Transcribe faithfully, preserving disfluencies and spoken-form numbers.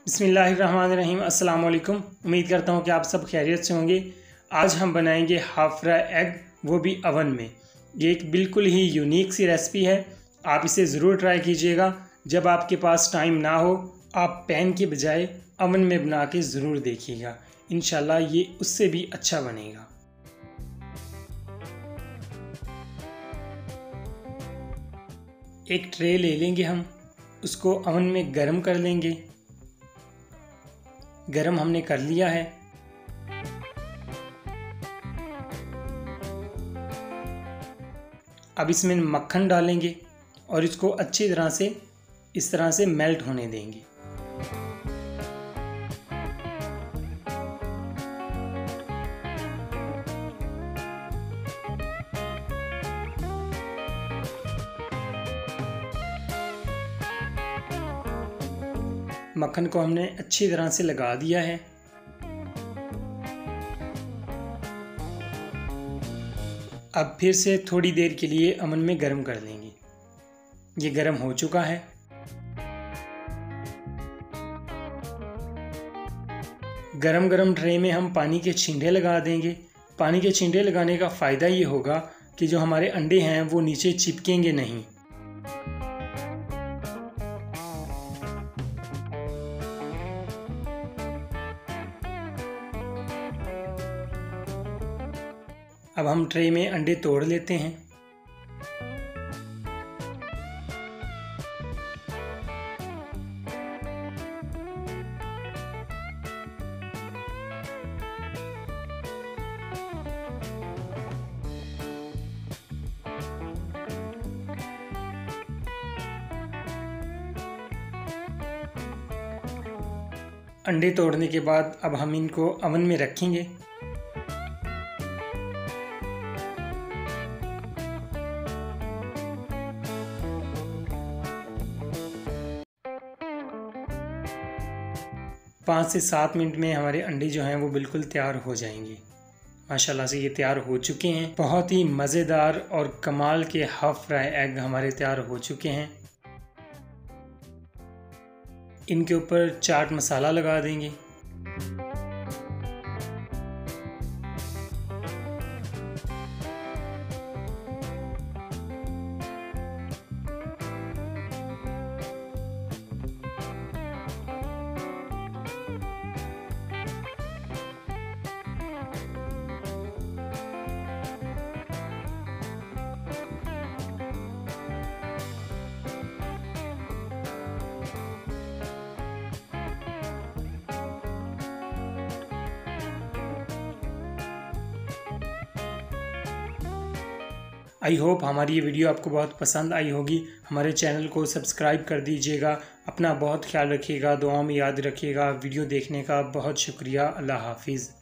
बिस्मिल्लाहिर्रहमानिर्रहीम। अस्सलाम वालेकुम। उम्मीद करता हूँ कि आप सब खैरियत से होंगे। आज हम बनाएंगे हाफ फ्राई एग, वो भी अवन में। ये एक बिल्कुल ही यूनिक सी रेसिपी है, आप इसे ज़रूर ट्राई कीजिएगा। जब आपके पास टाइम ना हो, आप पैन के बजाय अवन में बना के ज़रूर देखिएगा, इंशाल्लाह ये उससे भी अच्छा बनेगा। एक ट्रे ले लेंगे हम, उसको अवन में गर्म कर लेंगे। गरम हमने कर लिया है। अब इसमें मक्खन डालेंगे और इसको अच्छी तरह से इस तरह से मेल्ट होने देंगे। मक्खन को हमने अच्छी तरह से लगा दिया है। अब फिर से थोड़ी देर के लिए अवन में गर्म कर लेंगे। ये गर्म हो चुका है। गरम गरम ट्रे में हम पानी के छींटे लगा देंगे। पानी के छींटे लगाने का फ़ायदा ये होगा कि जो हमारे अंडे हैं वो नीचे चिपकेंगे नहीं। अब हम ट्रे में अंडे तोड़ लेते हैं। अंडे तोड़ने के बाद अब हम इनको अवन में रखेंगे। पाँच से सात मिनट में हमारे अंडे जो हैं वो बिल्कुल तैयार हो जाएंगे। माशाल्लाह से ये तैयार हो चुके हैं। बहुत ही मज़ेदार और कमाल के हाफ फ्राई एग हमारे तैयार हो चुके हैं। इनके ऊपर चाट मसाला लगा देंगे। आई होप हमारी ये वीडियो आपको बहुत पसंद आई होगी। हमारे चैनल को सब्सक्राइब कर दीजिएगा। अपना बहुत ख्याल रखिएगा, दुआओं में याद रखिएगा। वीडियो देखने का बहुत शुक्रिया। अल्लाह हाफिज़।